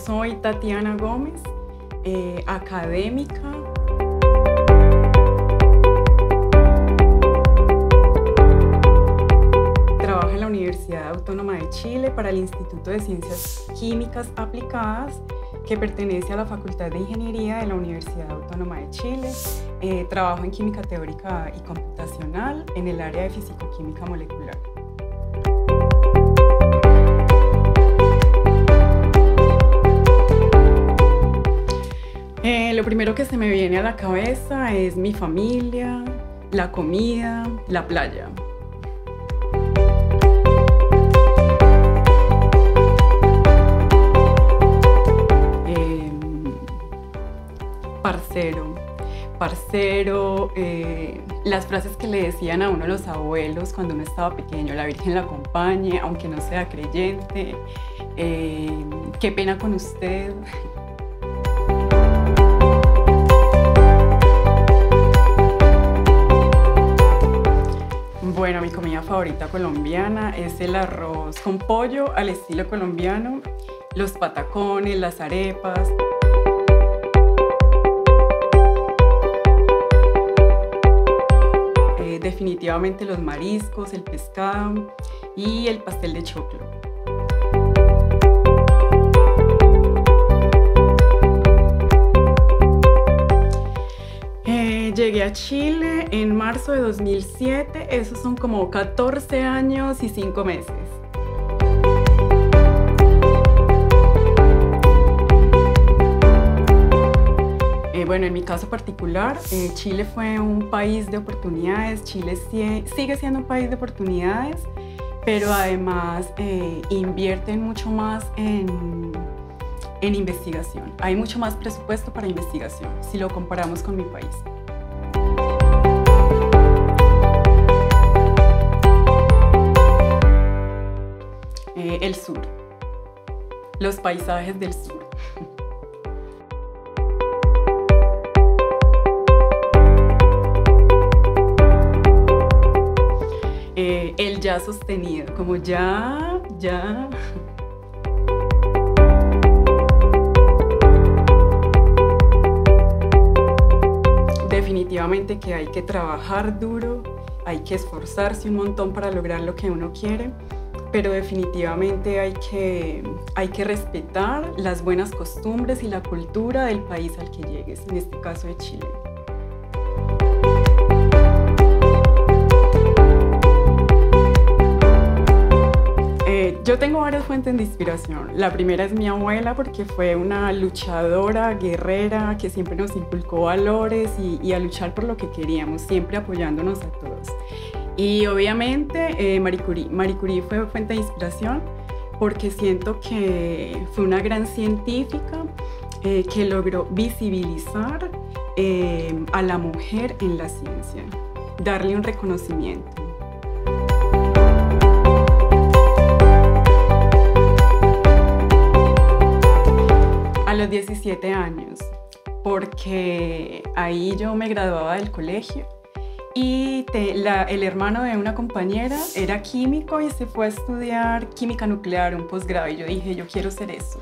soy Tatiana Gómez, académica. Trabajo en la Universidad Autónoma de Chile para el Instituto de Ciencias Químicas Aplicadas, que pertenece a la Facultad de Ingeniería de la Universidad Autónoma de Chile. Trabajo en química teórica y computacional en el área de físico-química molecular. Lo primero que se me viene a la cabeza es mi familia, la comida, la playa. Parcero, las frases que le decían a uno los abuelos cuando uno estaba pequeño: la Virgen la acompañe, aunque no sea creyente, qué pena con usted. Bueno, mi comida favorita colombiana es el arroz con pollo al estilo colombiano, los patacones, las arepas. Definitivamente los mariscos, el pescado y el pastel de choclo. Llegué a Chile en marzo de 2007, esos son como 14 años y 5 meses. Bueno, en mi caso particular, Chile fue un país de oportunidades. Chile sigue siendo un país de oportunidades, pero además invierten mucho más en investigación. Hay mucho más presupuesto para investigación si lo comparamos con mi país. El sur, los paisajes del sur. El ya sostenido, como ya. Definitivamente que hay que trabajar duro, hay que esforzarse un montón para lograr lo que uno quiere, pero definitivamente hay que respetar las buenas costumbres y la cultura del país al que llegues, en este caso de Chile. Yo tengo varias fuentes de inspiración. La primera es mi abuela, porque fue una luchadora, guerrera, que siempre nos inculcó valores y a luchar por lo que queríamos, siempre apoyándonos a todos. Y obviamente Marie Curie. Marie Curie fue fuente de inspiración porque siento que fue una gran científica que logró visibilizar a la mujer en la ciencia, darle un reconocimiento. A los 17 años, porque ahí yo me graduaba del colegio y el hermano de una compañera era químico y se fue a estudiar química nuclear, un posgrado, y yo dije, yo quiero ser eso.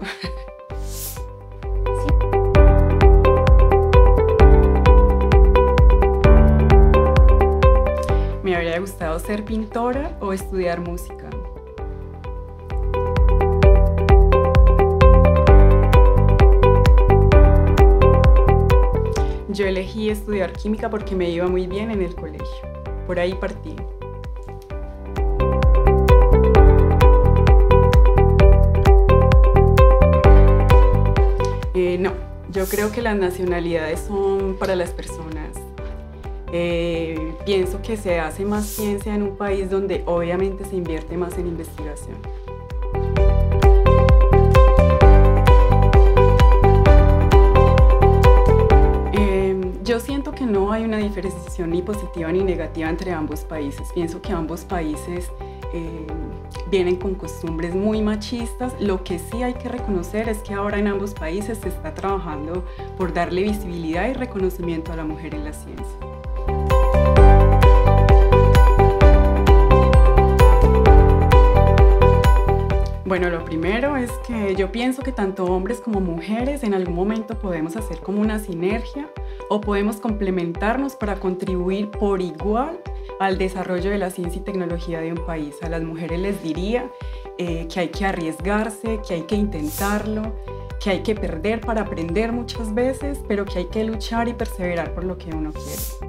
Me habría gustado ser pintora o estudiar música. Yo elegí estudiar química porque me iba muy bien en el colegio. Por ahí partí. No, yo creo que las nacionalidades son para las personas. Pienso que se hace más ciencia en un país donde obviamente se invierte más en investigación. Yo siento que no hay una diferenciación ni positiva ni negativa entre ambos países. Pienso que ambos países vienen con costumbres muy machistas. Lo que sí hay que reconocer es que ahora en ambos países se está trabajando por darle visibilidad y reconocimiento a la mujer en la ciencia. Bueno, lo primero es que yo pienso que tanto hombres como mujeres en algún momento podemos hacer como una sinergia o podemos complementarnos para contribuir por igual al desarrollo de la ciencia y tecnología de un país. A las mujeres les diría que hay que arriesgarse, que hay que intentarlo, que hay que perder para aprender muchas veces, pero que hay que luchar y perseverar por lo que uno quiere.